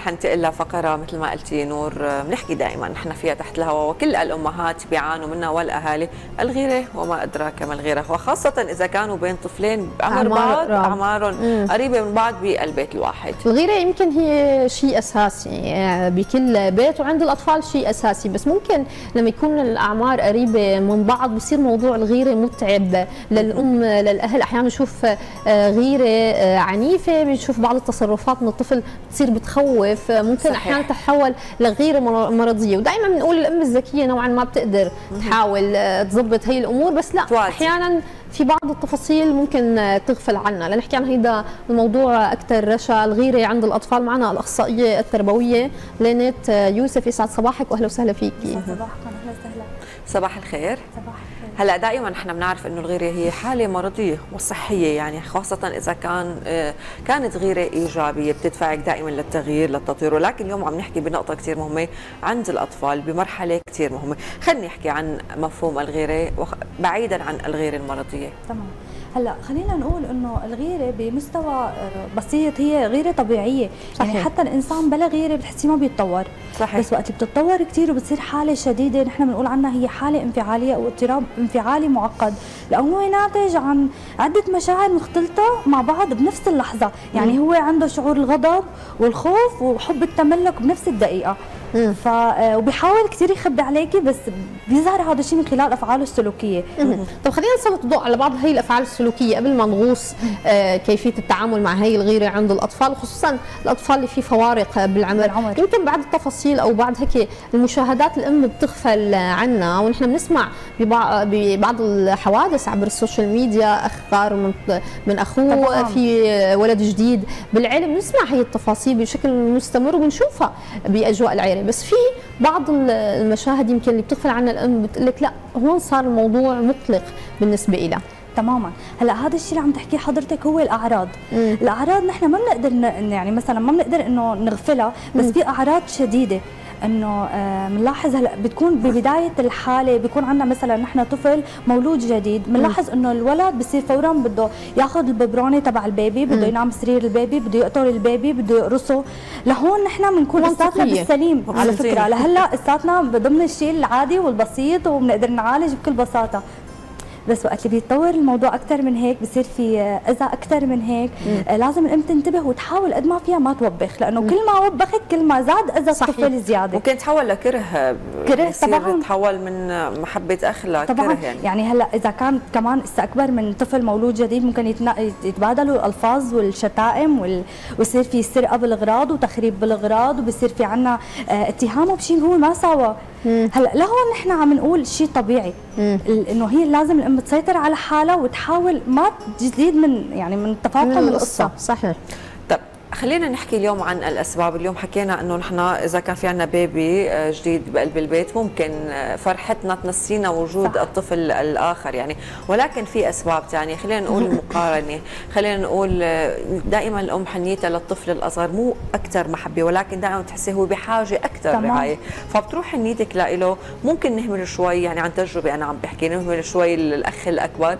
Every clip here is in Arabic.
حنتقل لفقره مثل ما قلتي نور، بنحكي دائما نحن فيها تحت الهواء وكل الامهات بيعانوا منها والاهالي، الغيره وما ادراك ما الغيره، وخاصه اذا كانوا بين طفلين بعمر بعض اعمارهم قريبه من بعض بالبيت الواحد. الغيره يمكن هي شيء اساسي بكل بيت، وعند الاطفال شيء اساسي، بس ممكن لما يكون الاعمار قريبه من بعض بصير موضوع الغيره متعب للام للاهل. احيانا نشوف غيره عنيفه، بنشوف بعض التصرفات من الطفل بتصير بتخوف، ممكن احيانا تتحول لغيره مرضيه، ودائما بنقول الام الذكيه نوعا ما بتقدر تحاول تضبط هي الامور، بس لا احيانا في بعض التفاصيل ممكن تغفل عنها. لنحكي عن هيدا الموضوع اكثر رشا، الغيره عند الاطفال. معنا الاخصائيه التربويه لينات يوسف، يسعد صباحك واهلا وسهلا فيكي. صباحكم، اهلا وسهلا. صباح الخير. صباح الخير. هلا دائما نحن بنعرف انه الغيره هي حاله مرضيه وصحيه، يعني خاصه اذا كانت غيره ايجابيه بتدفعك دائما للتغيير للتطوير، ولكن اليوم عم نحكي بنقطه كثير مهمه عند الاطفال بمرحله كثير مهمه. خلينا نحكي عن مفهوم الغيره بعيدا عن الغيره المرضيه. تمام. هلا خلينا نقول انه الغيره بمستوى بسيط هي غيره طبيعيه، صحيح. يعني حتى الانسان بلا غيره بتحسيه ما بيتطور، صحيح. بس وقت بتتطور كثير وبتصير حاله شديده نحن بنقول عنها هي حاله انفعاليه او اضطراب انفعالي معقد، لانه هو ناتج عن عده مشاعر مختلطه مع بعض بنفس اللحظه، يعني هو عنده شعور الغضب والخوف وحب التملك بنفس الدقيقه. وبيحاول كثير يخبي عليكي، بس بيظهر هذا الشيء من خلال افعاله السلوكيه. طب خلينا نسلط الضوء على بعض هي الافعال السلوكيه قبل ما نغوص كيفيه التعامل مع هي الغيره عند الاطفال، خصوصا الاطفال اللي في فوارق بالعمر. يمكن بعض التفاصيل او بعض هيك المشاهدات الام بتغفل عنا، ونحن بنسمع ببعض الحوادث عبر السوشيال ميديا، اخ غار من اخوه طبعاً. في ولد جديد بالعيله، بنسمع هي التفاصيل بشكل مستمر وبنشوفها باجواء العيله، بس في بعض المشاهد يمكن اللي بتغفل عنها الام بتقول لك لا هون صار الموضوع مقلق بالنسبه لها. تماما. هلا هذا الشيء اللي عم تحكيه حضرتك هو الاعراض. الاعراض نحن ما بنقدر يعني مثلا ما بنقدر انه نغفلها، بس في اعراض شديده انه بنلاحظ هلا بتكون ببدايه الحاله، بيكون عندنا مثلا نحن طفل مولود جديد، بنلاحظ انه الولد بصير فورا بده ياخذ الببرونه تبع البيبي، بده ينام سرير البيبي، بده يقطر البيبي، بده يقرصه. لهون نحن بنكون لساتنا بالسليم على فكره، لهلا لساتنا ضمن الشيء العادي والبسيط وبنقدر نعالج بكل بساطه، بس وقت اللي بيتطور الموضوع اكثر من هيك بصير في اذى اكثر من هيك. لازم الام تنتبه وتحاول قد ما فيها ما توبخ، لانه كل ما وبخت كل ما زاد اذى الطفل زياده. ممكن تحول لكره طبعا، تحول من محبه اخ لكره يعني هلا اذا كان كمان استكبر من طفل مولود جديد ممكن يتبادلوا الالفاظ والشتائم ويصير في سرقه بالاغراض وتخريب بالاغراض، وبصير في عنا اتهامه بشيء هو ما سوى. هلا لهون نحن عم نقول شيء طبيعي انه هي لازم الام تسيطر على حالها وتحاول ما تزيد من التفاقم من القصه. صحيح. طب خلينا نحكي اليوم عن الاسباب. اليوم حكينا انه نحن اذا كان في عندنا بيبي جديد بقلب البيت ممكن فرحتنا تنسينا وجود صح. الطفل الاخر يعني، ولكن في اسباب ثانيه. خلينا نقول المقارنه، خلينا نقول دائما الام حنيتها للطفل الاصغر مو اكثر محبه، ولكن دائما بتحسي هو بحاجه اكثر رعايه، فبتروح حنيتك له. ممكن نهمل شوي، يعني عن تجربه انا عم بحكي، نهمل شوي الاخ الاكبر،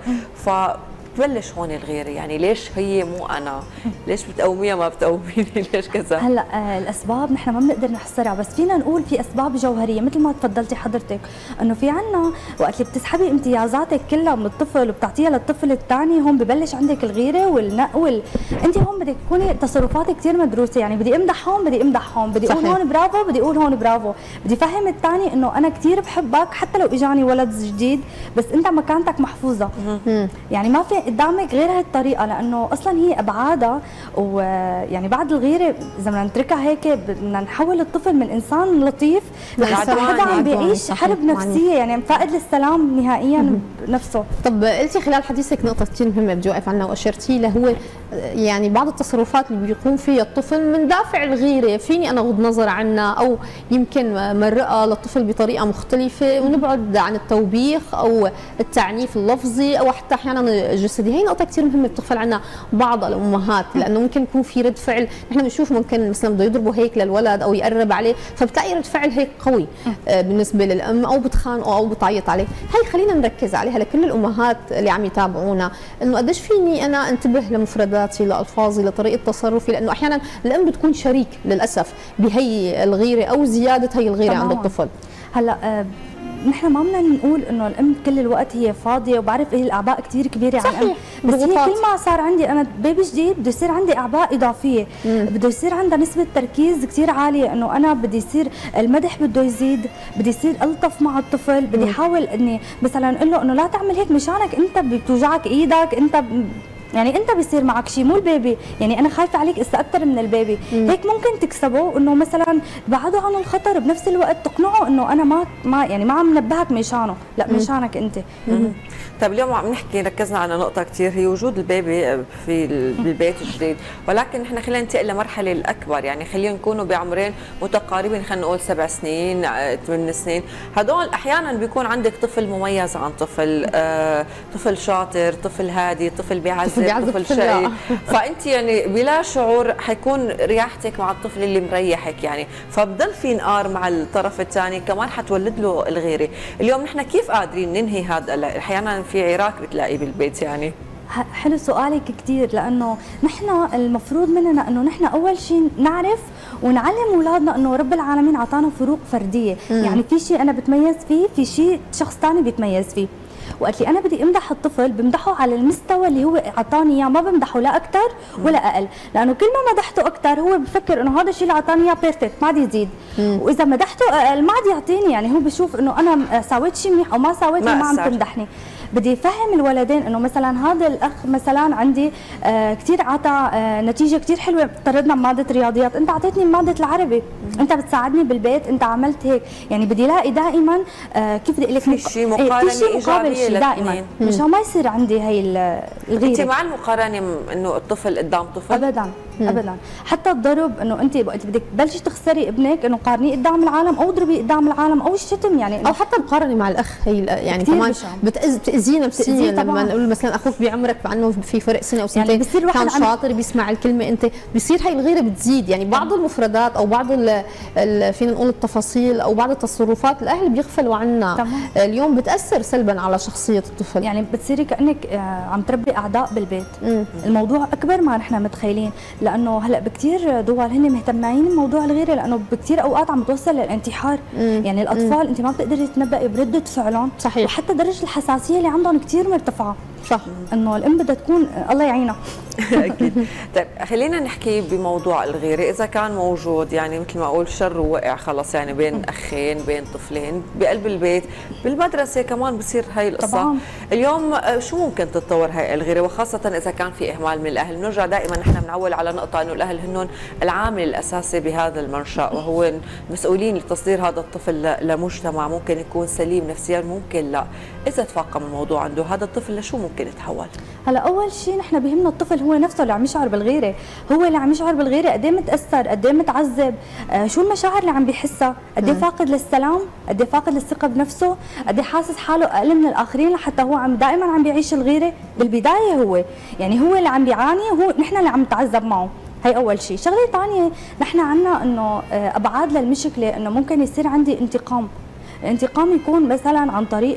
بتبلش هون الغيره، يعني ليش هي مو انا؟ ليش بتقوميها ما بتقوميني؟ ليش كذا؟ هلا الاسباب نحن ما بنقدر نحصرها، بس فينا نقول في اسباب جوهريه مثل ما تفضلتي حضرتك، انه في عنا وقت اللي بتسحبي امتيازاتك كلها من الطفل وبتعطيها للطفل الثاني، هون ببلش عندك الغيره والنق انت هون بدك تكوني تصرفاتك كثير مدروسه، يعني بدي امدح هون، بدي امدح هون، بدي اقول هون برافو، بدي اقول هون برافو، بدي فهم الثاني انه انا كثير بحبك حتى لو اجاني ولد جديد، بس انت مكانتك محفوظه. يعني ما في قدامك غير هاي الطريقه، لانه اصلا هي ابعادها، ويعني بعد الغيره اذا بدنا نتركها هيك بدنا نحول الطفل من انسان لطيف لحدا عم بيعيش حرب نفسيه، يعني فائد للسلام نهائيا نفسه. طب قلتي خلال حديثك نقطه كثير مهمه بدي اوقف عنها واشرتي له، هو يعني بعض التصرفات اللي بيقوم فيها الطفل من دافع الغيره، فيني انا اغض نظر عنها او يمكن مرقها للطفل بطريقه مختلفه، ونبعد عن التوبيخ او التعنيف اللفظي او حتى احيانا الجسدي، هي نقطه كثير مهمه بتغفل عنها بعض الامهات، لانه ممكن يكون في رد فعل، نحن بنشوف ممكن مثلا بده يضربوا هيك للولد او يقرب عليه، فبتلاقي رد فعل هيك قوي بالنسبه للام، او بتخانقه او بتعيط عليه. هي خلينا نركز عليها لكل الامهات اللي عم يتابعونا، انه قديش فيني انا انتبه لمفرداتي، لالفاظي، لطريقه تصرفي، لانه احيانا الام بتكون شريك للاسف بهي الغيره او زياده هي الغيره عند الطفل. هلا نحن ما بدنا نقول انه الام كل الوقت هي فاضيه، وبعرف هي الاعباء كثير كبيره على الام، بس هي كل ما صار عندي انا بيبي جديد بده يصير عندي اعباء اضافيه، بده يصير عندها نسبه تركيز كثير عاليه، انه انا بدي يصير المدح بده يزيد، بدي يصير الطف مع الطفل، بدي احاول اني مثلا اقول له انه لا تعمل هيك مشانك انت بتوجعك ايدك، انت يعني انت بيصير معك شيء مو البيبي، يعني انا خايفه عليك اسا اكثر من البيبي، هيك ممكن تكسبه انه مثلا بعده عن الخطر، بنفس الوقت تقنعه انه انا ما عم نبهك مشانه، لا مشانك انت. طيب اليوم عم نحكي ركزنا على نقطة كثير هي وجود البيبي في البيت الجديد، ولكن نحن خلينا ننتقل لمرحلة الأكبر، يعني خلينا نكونوا بعمرين متقاربين، خلينا نقول 7 سنين 8 سنين، هدول أحيانا بيكون عندك طفل مميز عن طفل، طفل شاطر، طفل هادي، طفل بيعزف، طفل شقي، فأنت يعني بلا شعور حيكون رياحتك مع الطفل اللي مريحك يعني، فبضل في نقار مع الطرف الثاني كمان حتولد له الغيرة. اليوم نحن كيف قادرين ننهي هذا؟ أحيانا في عراك بتلاقيه بالبيت يعني. حلو سؤالك كثير، لانه نحن المفروض مننا انه نحن اول شيء نعرف ونعلم اولادنا انه رب العالمين اعطانا فروق فرديه، يعني في شيء انا بتميز فيه، في شيء شخص ثاني بيتميز فيه، وقت لي انا بدي امدح الطفل بمدحه على المستوى اللي هو اعطاني اياه، ما بمدحه لا اكثر ولا اقل، لانه كل ما مدحته اكثر هو بفكر انه هذا الشيء اللي اعطاني اياه بيرفكت ما عاد يزيد، واذا مدحته اقل ما عاد يعطيني، يعني هو بشوف انه انا سويت شيء منيح او ما سويت ما عم تمدحني. بدي افهم الولدين انه مثلا هذا الاخ مثلا عندي كثير عطى نتيجه كثير حلوه، افترضنا بماده رياضيات، انت اعطيتني بماده العربي، انت بتساعدني بالبيت، انت عملت هيك، يعني بدي الاقي دائما كيف بدي اقول لك في شيء مقارنه ايجابيه دائما مشان ما يصير عندي هي الغيره. انت مع المقارنه انه الطفل قدام طفل؟ ابدا ابدا، حتى الضرب انه انت وقت بدك تبلشي تخسري ابنك انه قارنيه قدام العالم او اضربي قدام العالم او الشتم، يعني او حتى المقارنه مع الاخ، هي يعني كمان بتاذينا نفسيا لما نقول مثلا اخوك بعمرك مع في فرق سنه او سنتين يعني كان شاطر بيسمع الكلمه انت، بيصير هي الغيره بتزيد، يعني بعض المفردات او بعض فينا نقول التفاصيل او بعض التصرفات الاهل بيغفلوا عنها اليوم بتاثر سلبا على شخصيه الطفل، يعني بتصيري كانك عم تربي اعداء بالبيت. الموضوع اكبر ما نحن متخيلين، لانه هلا بكثير دول هن مهتمين بموضوع الغيره، لانه بكثير اوقات عم توصل للانتحار، يعني الاطفال انت ما بتقدري تتنبئي برده فعلهم، صحيح، وحتى درجه الحساسيه اللي عندهم كثير مرتفعه، صح، انه الام بدها تكون الله يعينها. اكيد. طيب خلينا نحكي بموضوع الغيره، اذا كان موجود يعني مثل ما اقول شر ووقع خلص، يعني بين اخين، بين طفلين، بقلب البيت، بالمدرسه كمان بصير هاي القصه طبعا. اليوم شو ممكن تتطور هاي الغيره، وخاصه اذا كان في اهمال من الاهل؟ بنرجع دائما نحن بنعول على نقطه انه الاهل هن العامل الاساسي بهذا المنشا، وهو مسؤولين لتصدير هذا الطفل لمجتمع ممكن يكون سليم نفسيا، ممكن لا. اذا تفاقم الموضوع عنده هذا الطفل لشو ممكن يتحول؟ هلا اول شيء نحن بيهمنا الطفل هو نفسه اللي عم يشعر بالغيره، هو اللي عم يشعر بالغيره، قد ايه متاثر، قد ايه متعذب، شو المشاعر اللي عم بيحسها، قد ايه فاقد للسلام، قد ايه فاقد للثقه بنفسه، قد ايه حاسس حاله اقل من الاخرين، لحتى هو دائما عم بيعيش الغيره بالبدايه، هو يعني هو اللي عم بيعاني، وهو نحن اللي عم نتعذب معه. هي اول شيء. شغله ثانيه نحن عندنا انه ابعاد للمشكله، انه ممكن يصير عندي انتقام. الانتقام يكون مثلا عن طريق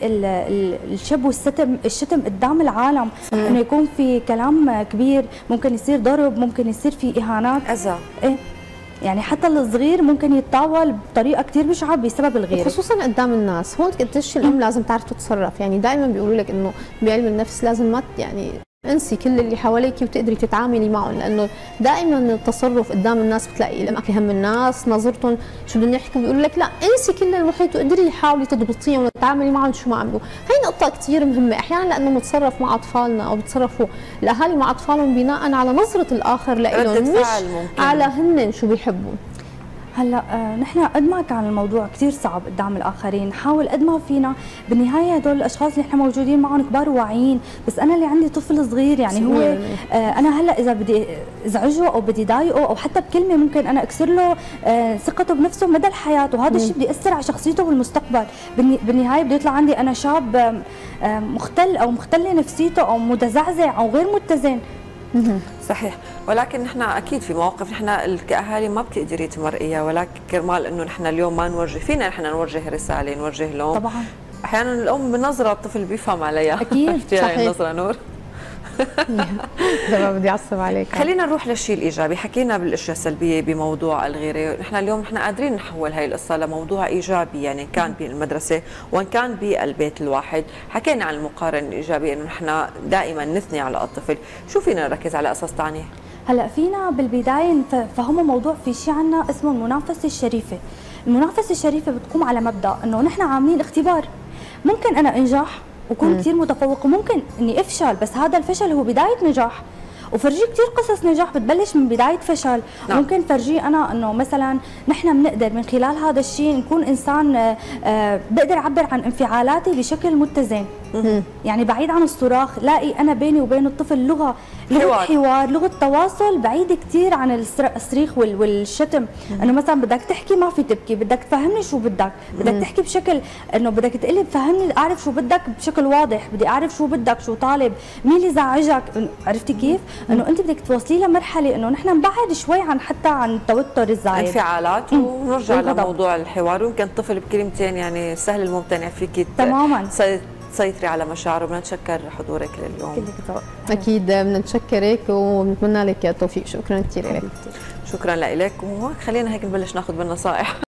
الشب والشتم قدام العالم، انه يكون في كلام كبير، ممكن يصير ضرب، ممكن يصير في اهانات، اذى، ايه يعني حتى الصغير ممكن يتطاول بطريقه كثير بشعه بسبب الغيره، خصوصا قدام الناس. هون قديش الام لازم تعرف تتصرف، يعني دائما بيقولوا لك انه بعلم النفس لازم ما يعني انسي كل اللي حواليك وتقدري تتعاملي معهم، لانه دائما التصرف قدام الناس بتلاقي الام في هم الناس، نظرتهم شو بدهم يحكوا، بيقولوا لك لا انسي كل المحيط وقدري حاولي تضبطيهم وتتعاملي معهم شو ما عملوا. هي نقطه كثير مهمه، احيانا لانه بنتصرف مع اطفالنا او بتصرفوا الاهالي مع اطفالهم بناء على نظره الاخر لهم، مش على هن شو بيحبوا. هلا نحن قد ما كان الموضوع كثير صعب قدام الاخرين، نحاول قد ما فينا، بالنهايه هدول الاشخاص اللي احنا موجودين معهم كبار وواعيين، بس انا اللي عندي طفل صغير يعني هو انا هلا اذا بدي ازعجه او بدي ضايقه او حتى بكلمه ممكن انا اكسر له ثقته بنفسه مدى الحياه، وهذا الشيء بده ياثر على شخصيته بالمستقبل. بالنهايه بده يطلع عندي انا شاب مختل او مختل نفسيته او متزعزع او غير متزن. صحيح، ولكن نحن اكيد في مواقف نحن كاهالي ما بتقدري تمرقيها، ولكن كرمال انه نحن اليوم ما نوجه، فينا نحن نوجه رساله، نوجه لوم. طبعا احيانا الام بنظره الطفل بيفهم عليها. اكيد صحيح. النظره نور. ده بدي اعصب عليك. خلينا نروح للشيء الايجابي، حكينا بالاشياء السلبيه بموضوع الغيره، نحن اليوم نحن قادرين نحول هاي القصه لموضوع ايجابي، يعني كان بالمدرسه وان كان بالبيت الواحد، حكينا عن المقارنه الايجابيه انه نحن دائما نثني على الطفل، شو فينا نركز على قصص ثانيه؟ هلا فينا بالبدايه نفهموا موضوع في شيء عنا اسمه المنافسه الشريفه. المنافسه الشريفه بتقوم على مبدا انه نحن عاملين اختبار، ممكن انا انجح وكون كثير متفوق وممكن اني افشل، بس هذا الفشل هو بدايه نجاح، وفرجيه كثير قصص نجاح بتبلش من بدايه فشل. نعم. ممكن فرجيه انا انه مثلا نحن بنقدر من خلال هذا الشيء نكون انسان بقدر اعبر عن انفعالاتي بشكل متزن. يعني بعيد عن الصراخ، لاقي انا بيني وبين الطفل لغه حوار، لغه تواصل بعيده كثير عن الصريخ والشتم. انه مثلا بدك تحكي ما في تبكي، بدك تفهمني شو بدك تحكي بشكل انه بدك تقلي فهمني اعرف شو بدك بشكل واضح، بدي اعرف شو بدك، شو طالب، مين اللي زعجك، عرفتي كيف؟ انه انت بدك توصلي لمرحله انه نحن نبعد شوي عن حتى عن التوتر الزايد، انفعالات، ونرجع لموضوع الحوار. ويمكن الطفل بكلمتين يعني سهل الممتنع فيك تماما تسيطري على مشاعره. بدنا نتشكر حضورك لليوم. اكيد بدنا نتشكرك ونتمنى لك التوفيق. شكرا كثير لك. شكرا لك، وخلينا هيك نبلش ناخذ بالنصائح.